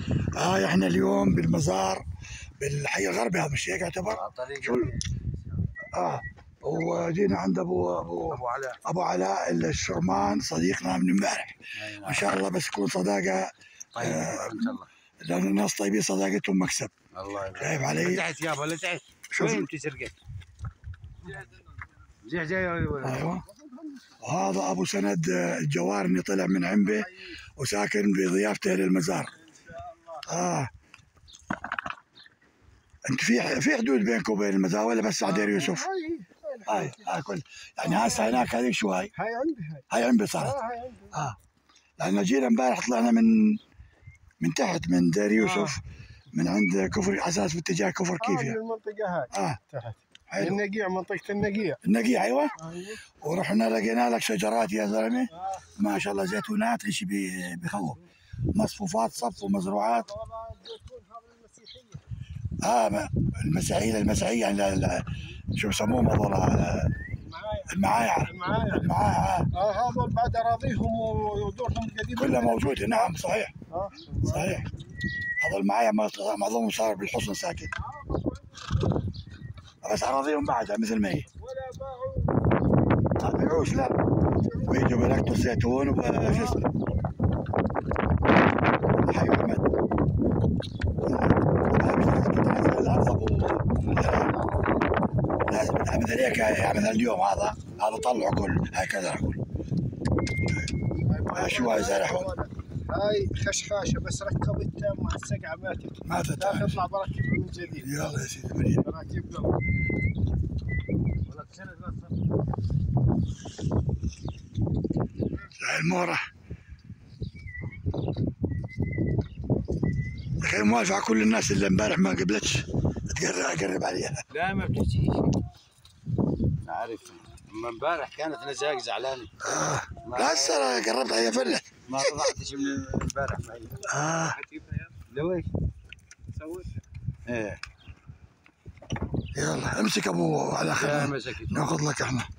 احنا اليوم بالمزار بالحي الغربي، هذا مش هيك يعتبر؟ شو وجينا عند ابو علاء الشرمان صديقنا من امبارح. ما شاء الله، بس تكون صداقه طيب ان شاء الله، لان الناس طيبين صداقتهم مكسب. الله يبارك. شايف علي؟ لتحت يابا لتحت. وين انت سرقت؟ جاي ايوه. وهذا ابو سند الجوارني طلع من عنبه وساكن بضيافته للمزار. انت في حدود بينكم وبين المزار ولا بس على دير يوسف؟ هاي كل يعني هسه هناك هذيك شو هاي؟ هاي عنبه صارت. لان جينا امبارح طلعنا من تحت من دير يوسف، من عند كفر اساس باتجاه كفر كيفيا. من المنطقه هاي تحت. حلو. النقيع، منطقه النقيع. ايوه. ورحنا لقينا لك شجرات يا زلمه، ما شاء الله، زيتونات شيء بخوف، مصفوفات صف ومزروعات. المسيحيه يعني شو بسموهم هذول؟ المعايعة. هذول بعد اراضيهم ودورهم القديمه كلها موجوده. نعم صحيح. صحيح. هذول المعايعة معظمهم صار بالحصن ساكن، بس اراضيهم بعدها مثل ما هي. ما بيعوش، لا بيجوا بيلقطوا الزيتون وشو اسمه حي احمد. لازم مثل هيك مثل اليوم هذا طلعوا كل هكذا اقول. شو هاي زرعون؟ هاي خشخاشه بس ركبتها مع السقعه ماتت. لا تطلع بركبها من جديد. يلا يا سيدي مريم. براكب المورة يا اخي، موافق على كل الناس اللي امبارح ما قبلتش اقرب عليها. لا ما بتحكيش، عارف. اما امبارح كانت نزاق زعلانه. لا هسه قربت عليها فله. ما طلعتش من امبارح معي. لو ايش سويت؟ ايه يلا امسك ابو على خير، ناخذ لك احنا.